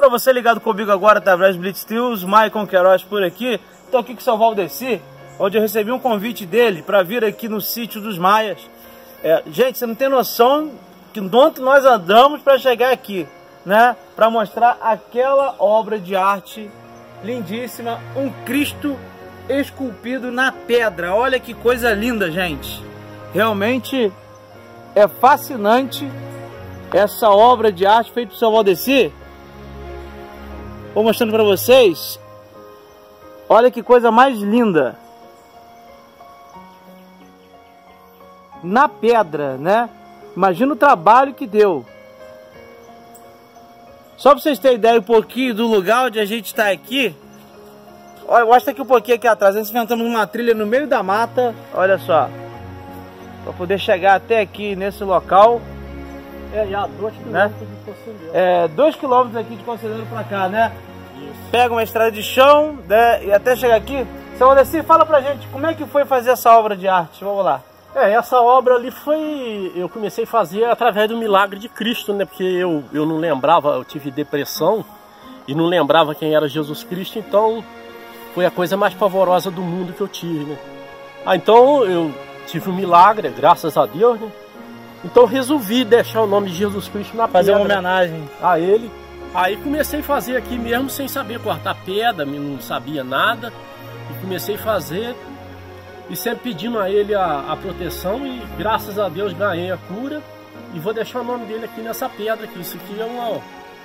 Para você ligado comigo agora através do Blitz Tools, Maicon Queiroz por aqui. Estou aqui com o seu Valdeci, onde eu recebi um convite dele para vir aqui no sítio dos Maias. Gente, você não tem noção que onde nós andamos para chegar aqui, né? Para mostrar aquela obra de arte lindíssima, um Cristo esculpido na pedra. Olha que coisa linda, gente. Realmente é fascinante essa obra de arte feita pelo seu Valdeci. Vou mostrando para vocês. Olha que coisa mais linda. Na pedra, né? Imagina o trabalho que deu. Só para vocês terem ideia um pouquinho do lugar onde a gente está aqui. Olha, mostra aqui um pouquinho aqui atrás. Nós inventamos uma trilha no meio da mata. Olha só. Para poder chegar até aqui nesse local. Já 2 km, né? De Conselheiro. 2 km aqui de Conselheiro para cá, né? Isso. Pega uma estrada de chão, né? E até chegar aqui. Seu Valdeci, fala pra gente como é que foi fazer essa obra de arte. Vamos lá. Essa obra ali eu comecei a fazer através do milagre de Cristo, né? Porque eu não lembrava, eu tive depressão e não lembrava quem era Jesus Cristo, então foi a coisa mais pavorosa do mundo que eu tive, né? Então eu tive um milagre, graças a Deus, né? Então resolvi deixar o nome de Jesus Cristo na pedra. Fazer uma homenagem a ele. Aí comecei a fazer aqui mesmo sem saber cortar pedra, não sabia nada. E comecei a fazer e sempre pedindo a ele a proteção e graças a Deus ganhei a cura. E vou deixar o nome dele aqui nessa pedra aqui. Isso aqui é uma...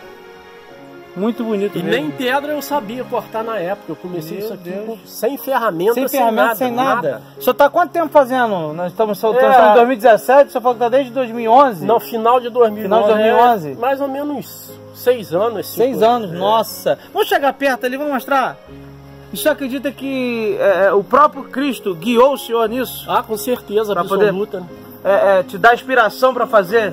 Muito bonito mesmo. E nem pedra eu sabia cortar na época. Eu comecei isso aqui sem ferramenta, sem nada. O senhor está há quanto tempo fazendo? Nós estamos em 2017, o senhor falou que está desde 2011? Não, final de 2011. Final de 2011? Mais ou menos 6 anos. 6 anos, nossa. Vamos chegar perto ali, vamos mostrar. E você acredita que o próprio Cristo guiou o senhor nisso? Ah, com certeza, pra absoluta. Poder, te dar inspiração para fazer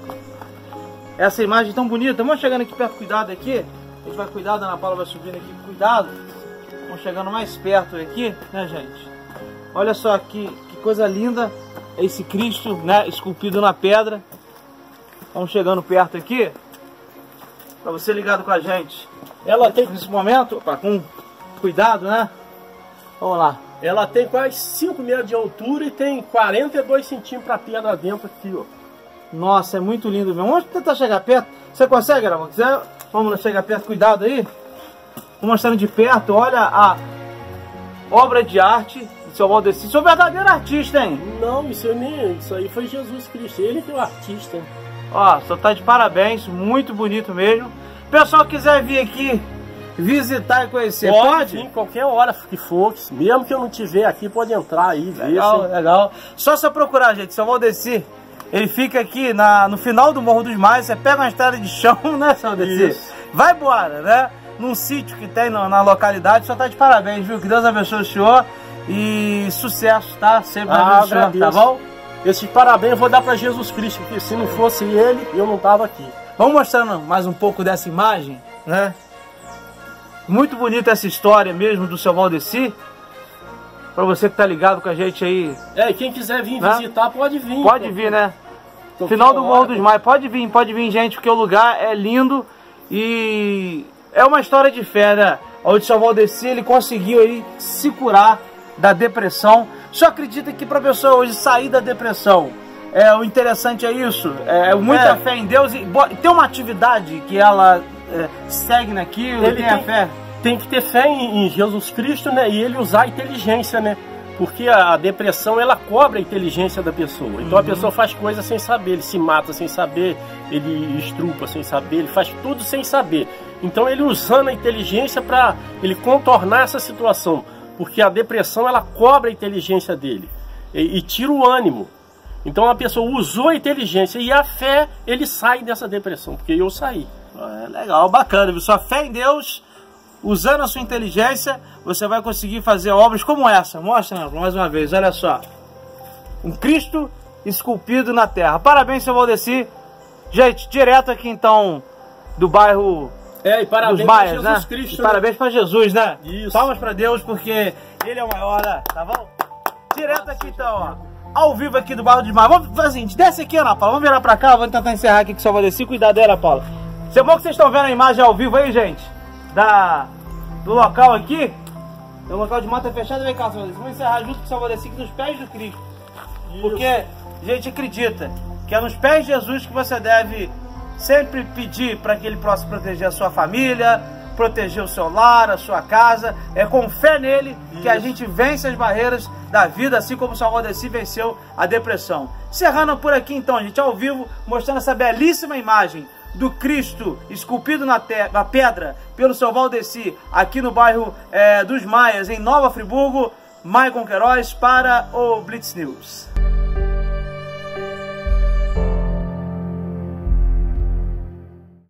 essa imagem tão bonita. Vamos chegando aqui perto, cuidado aqui. A gente vai cuidar, a Ana Paula vai subindo aqui, cuidado. Vamos chegando mais perto aqui, né, gente? Olha só que coisa linda. Esse Cristo, né, esculpido na pedra. Vamos chegando perto aqui. Para você ligado com a gente. Ela tem... Nesse momento, opa, com cuidado, né? Vamos lá. Ela tem quase 5 metros de altura e tem 42 centímetros para pedra dentro aqui, ó. Nossa, é muito lindo mesmo. Vamos tentar chegar perto. Você consegue, Ana? Vamos chegar perto, cuidado aí. Vou mostrando de perto, olha a obra de arte do seu Valdeci. Sou verdadeiro artista, hein? Não, isso aí foi Jesus Cristo, ele que é o artista. Ó, só tá de parabéns, muito bonito mesmo. Pessoal que quiser vir aqui visitar e conhecer, pode? Sim, qualquer hora que for, mesmo que eu não estiver aqui, pode entrar aí, ver. Legal, legal. Só você procurar, gente, seu Valdeci. Ele fica aqui no final do Morro dos Maias. Você pega uma estrada de chão, né, seu Valdeci? Vai embora, né? Num sítio que tem na localidade. Só tá de parabéns, viu? Que Deus abençoe o senhor. E sucesso, tá? Sempre na vida do senhor, tá bom? Esse parabéns eu vou dar para Jesus Cristo, porque se não fosse ele, eu não tava aqui. Vamos mostrando mais um pouco dessa imagem, né? Muito bonita essa história mesmo do seu Valdeci. Pra você que tá ligado com a gente aí. E quem quiser vir visitar, pode vir. Pode vir, né? Final do Morro dos Maias. Pode vir, gente, porque o lugar é lindo e é uma história de fé, né? Onde o seu Valdeci, ele conseguiu aí se curar da depressão. Só acredita que pra pessoa hoje sair da depressão, o interessante é isso, muita fé em Deus e tem uma atividade que ela segue naquilo, ele tem a fé. Tem que ter fé em Jesus Cristo, né? E ele usar a inteligência, né? Porque a depressão, ela cobra a inteligência da pessoa. Então a pessoa faz coisas sem saber, ele se mata sem saber, ele estrupa sem saber, ele faz tudo sem saber. Então ele usando a inteligência para ele contornar essa situação. Porque a depressão, ela cobra a inteligência dele e tira o ânimo. Então a pessoa usou a inteligência e a fé, ele sai dessa depressão, porque eu saí. Legal, bacana, viu? Sua fé em Deus, usando a sua inteligência, você vai conseguir fazer obras como essa. Mostra, mais uma vez, olha só. Um Cristo esculpido na terra. Parabéns, seu Valdeci. Gente, direto aqui então do bairro e parabéns dos Maias, para Jesus, né? Cristo, parabéns para Jesus, né? Isso. Palmas para Deus, porque Ele é o maior, né? Tá bom? Direto aqui então, ó. Ao vivo aqui do bairro dos Maias. Vamos fazer o seguinte, desce aqui, Ana Paula. Vamos virar pra cá, vamos tentar encerrar aqui com o seu Valdeci. Cuidado aí, Ana Paula. Isso é bom que vocês estão vendo a imagem ao vivo aí, gente, do local aqui. É um local de mata fechada. Vem cá, Salvador. Vamos encerrar junto com o Salvador aqui nos pés do Cristo. Porque a gente acredita que é nos pés de Jesus que você deve sempre pedir para que Ele possa proteger a sua família, proteger o seu lar, a sua casa. É com fé nele que a gente vence as barreiras da vida, assim como o Salvador venceu a depressão. Encerrando por aqui então, gente, ao vivo, mostrando essa belíssima imagem do Cristo esculpido na pedra pelo seu Valdeci, aqui no bairro dos Maias, em Nova Friburgo. Maicon Queiroz para o Blitz News.